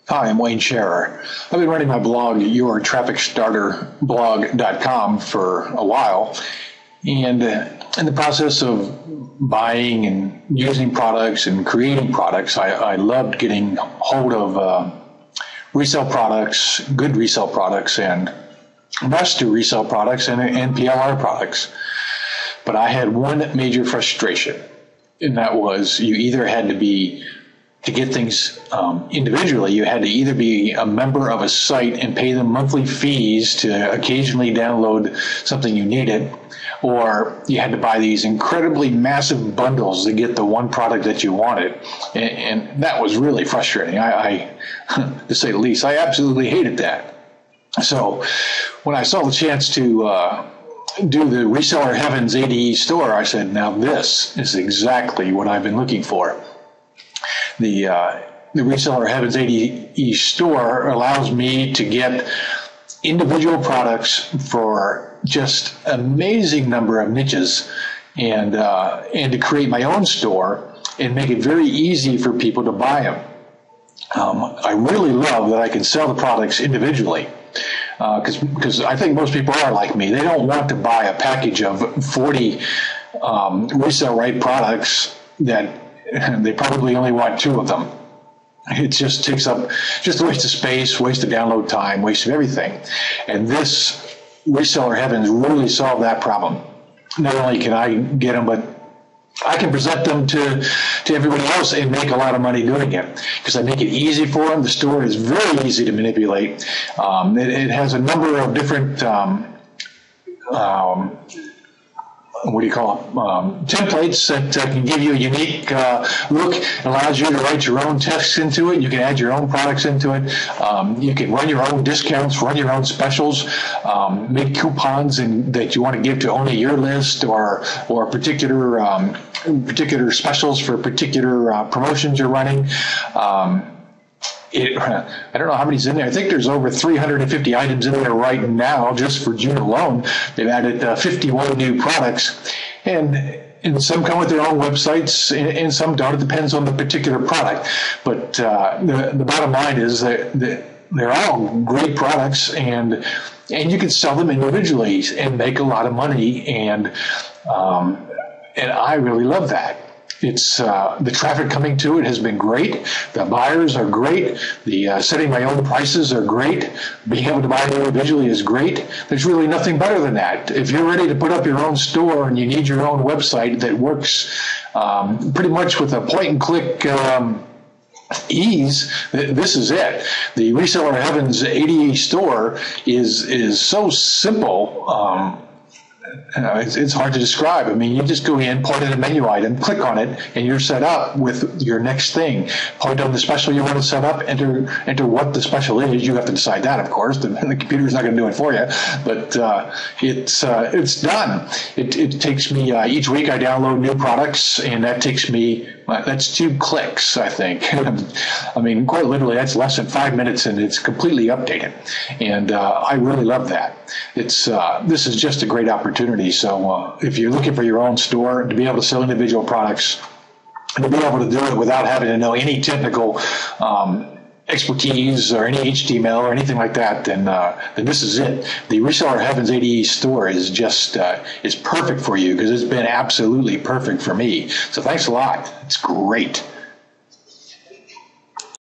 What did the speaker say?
Hi, I'm Wayne Scherer. I've been running my blog, yourtrafficstarterblog.com, for a while. And in the process of buying and using products and creating products, I loved getting hold of resale products, good resale products, and master resale products and PLR products. But I had one major frustration, and that was you either had to get things individually, you had to either be a member of a site and pay them monthly fees to occasionally download something you needed, or you had to buy these incredibly massive bundles to get the one product that you wanted. And that was really frustrating. I to say the least, I absolutely hated that. So when I saw the chance to do the Reseller Heavens ADE store, I said, now this is exactly what I've been looking for. The Reseller Heavens ADE store allows me to get individual products for just an amazing number of niches, and to create my own store and make it very easy for people to buy them. I really love that I can sell the products individually, because I think most people are like me. They don't want to buy a package of 40 resale right products that they probably only want 2 of them. It just takes up just a waste of space, waste of download time, waste of everything. And this Reseller Heavens really solved that problem. Not only can I get them, but I can present them to everybody else and make a lot of money doing it, because I make it easy for them. The store is very easy to manipulate. It has a number of different templates that can give you a unique look. It allows you to write your own text into it. You can add your own products into it. You can run your own discounts, run your own specials, make coupons that you want to give to only your list, or particular specials for particular promotions you're running. I don't know how many's in there. I think there's over 350 items in there right now, just for June alone. They've added 51 new products, and some come with their own websites, and some don't. It depends on the particular product. But the bottom line is that they're all great products, and you can sell them individually and make a lot of money. And I really love that. It's the traffic coming to it has been great. The buyers are great. The setting my own prices are great. Being able to buy individually is great. There's really nothing better than that. If you're ready to put up your own store and you need your own website that works pretty much with a point and click ease, this is it. The Reseller Heavens ADE store is so simple. It's hard to describe. I mean, you just go in, point at a menu item, click on it, and you're set up with your next thing. Point on the special you want to set up, enter what the special is. You have to decide that, of course. The computer's not going to do it for you, but it's done. It takes me each week. I download new products, and that takes me. That's 2 clicks, I think. I mean, quite literally, that's less than 5 minutes, and it's completely updated. And I really love that. This is just a great opportunity. So if you're looking for your own store, to be able to sell individual products, and to be able to do it without having to know any technical expertise or any HTML or anything like that, then this is it. The Reseller Heavens ADE store is just is perfect for you, because it's been absolutely perfect for me. So thanks a lot. It's great.